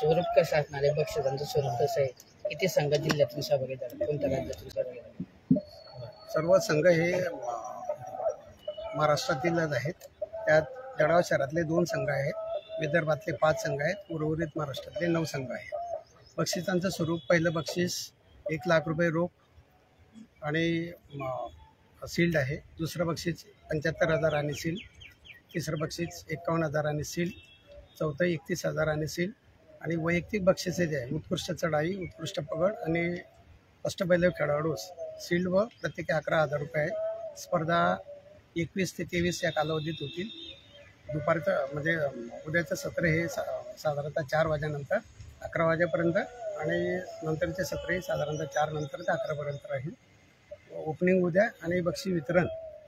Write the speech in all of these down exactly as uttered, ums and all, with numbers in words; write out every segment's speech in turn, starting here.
स्वरूप कसं असणार आहे, बक्षिसांचं स्वरूप कसं आहे, किती संघ जिल्ह्यातून सहभागी झाले, कोणत्या राज्यातून सहभागी झाले? सर्व संघ हे महाराष्ट्रातीलच आहेत. त्यात जळगाव शहरातले दोन संघ आहेत, विदर्भातले पाच संघ आहेत, उर्वरित महाराष्ट्रातले नऊ संघ आहेत. बक्षिसांचं स्वरूप पहिलं बक्षीस एक लाख रुपये रोख आणि सील्ड आहे. दुसरं बक्षीस पंच्याहत्तर हजार आणि सील. तिसरं बक्षीस एकावन्न हजार आणि सील. चौथं एकतीस हजार आणि सील. आणि वैयक्तिक बक्षिसे जे आहे, उत्कृष्ट चढाई, उत्कृष्ट पगड आणि अष्टपैलू खेळाडूस सील्ड व प्रत्येकी अकरा हजार रुपये आहे. स्पर्धा एकवीस ते तेवीस या कालावधीत होतील. दुपारचं म्हणजे उद्याचं सत्र हे सा साधारणतः चार वाजेनंतर अकरा वाजेपर्यंत आणि नंतरचे सत्र हे साधारणतः चार नंतर ते अकरापर्यंत राहील. ओपनिंग उद्या आणि बक्षीस वितरण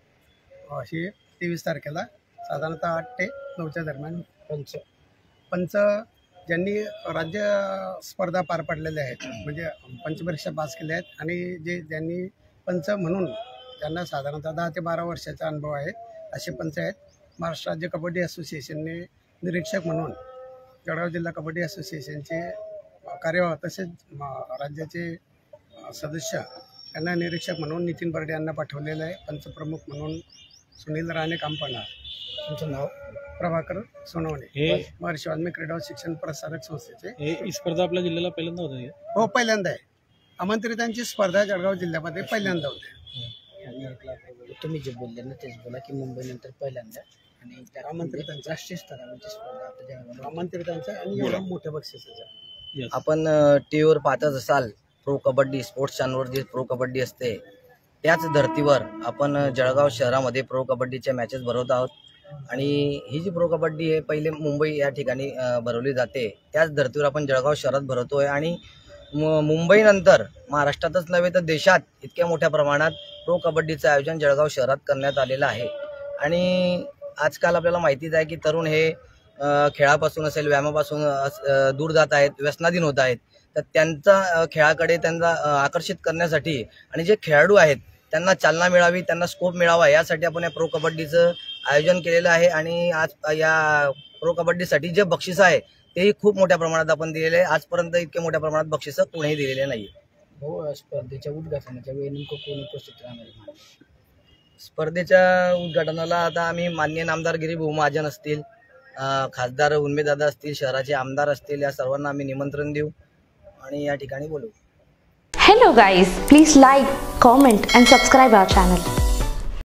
हे तेवीस तारखेला साधारणतः आठ ते नऊच्या दरम्यान. पंच पंच ज्यांनी राज्य स्पर्धा पार पाडलेल्या आहेत, म्हणजे पंचपरीक्षा पास केल्या आहेत आणि जे ज्यांनी पंच म्हणून ज्यांना साधारणतः दहा ते बारा वर्षाचा अनुभव आहे असे पंच आहेत. महाराष्ट्र राज्य कबड्डी असोसिएशनने निरीक्षक म्हणून जळगाव जिल्हा कबड्डी असोसिएशनचे कार्यवाह तसेच राज्याचे सदस्य यांना निरीक्षक म्हणून नितीन बर्डे यांना पाठवलेलं आहे. पंचप्रमुख म्हणून सुनील राणे कांपणार. तुमचं नाव? प्रभाकर सोनवणे, हे महर्षी वाल्मिकी क्रीडा शिक्षण प्रसारक संस्थेचे. ही स्पर्धा आपल्या जिल्ह्याला पहिल्यांदा होते? हो, पहिल्यांदा आहे. आमंत्रितांची स्पर्धा जळगाव जिल्ह्यामध्ये पहिल्यांदा होते. तुम्ही जे बोलले ना तेच बोला की मुंबई नंतर पहिल्यांदा आणि त्या आमंत्रितांच्या राष्ट्रीय स्तरावरची स्पर्धा आता जळगाव आमंत्रितांचा आणि एवढा मोठ्या बक्षिसाचा. आपण टीव्हीवर पाहतच असाल, प्रो कबड्डी स्पोर्ट्स चॅनलवर जी प्रो कबड्डी असते त्याच धर्तीवर आपण जळगाव शहरामध्ये प्रो कबड्डीच्या मॅचेस भरवत आहोत. आणि ही जी प्रो कबड्डी आहे पहिले मुंबई या ठिकाणी भरवली जाते, त्याच धर्तीवर आपण जळगाव शहरात भरवतोय. आणि मुंबईनंतर महाराष्ट्रातच नव्हे तर देशात इतक्या मोठ्या प्रमाणात प्रो कबड्डीचं आयोजन जळगाव शहरात करण्यात आलेलं आहे. आणि आजकाल आपल्याला माहितीच आहे की तरुण हे खेळापासून असेल व्यायामापासून दूर जात आहेत, व्यसनाधीन होत आहेत. तर त्यांचा खेळाकडे त्यांना आकर्षित करण्यासाठी आणि जे खेळाडू आहेत त्यांना चालना मिळावी, त्यांना स्कोप मिळावा यासाठी आपण या प्रो कबड्डीचं आयोजन केलेलं आहे. आणि आज या प्रो कबड्डीसाठी जे बक्षीस आहे तेही खूप मोठ्या प्रमाणात आपण दिलेले आहे. आजपर्यंत इतके मोठ्या प्रमाणात बक्षीस कोणीही दिलेले नाही. हो, स्पर्धेच्या उद्घाटनाच्या वेळी नेमकं कोण उपस्थित राहणार? स्पर्धेच्या उद्घाटनाला आता आम्ही माननीय नामदार गिरीभाऊ महाजन असतील, खासदार उन्मेदादा असतील, शहराचे आमदार असतील, या सर्वांना आम्ही निमंत्रण देऊ आणि या ठिकाणी बोलू. Hello guys, please like, comment and subscribe our channel.